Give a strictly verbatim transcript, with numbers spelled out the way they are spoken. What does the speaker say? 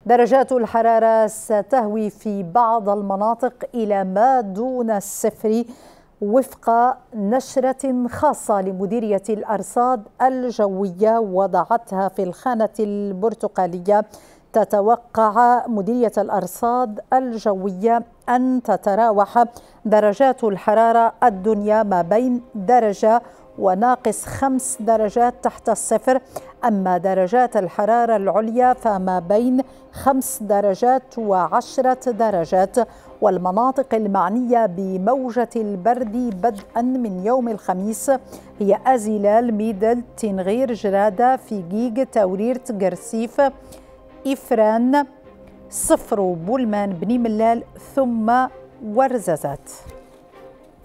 درجات الحرارة ستهوي في بعض المناطق إلى ما دون الصفر وفق نشرة خاصة لمديرية الأرصاد الجوية وضعتها في الخانة البرتقالية. تتوقع مديرية الأرصاد الجوية أن تتراوح درجات الحرارة الدنيا ما بين درجة وناقص خمس درجات تحت الصفر، أما درجات الحرارة العليا فما بين خمس درجات وعشرة درجات. والمناطق المعنية بموجة البرد بدءا من يوم الخميس هي أزلال، ميدل، تنغير، جرادة، فيجيج، توريرت، قرسيف، إفران، صفر، بولمان، بني ملال ثم ورزازات.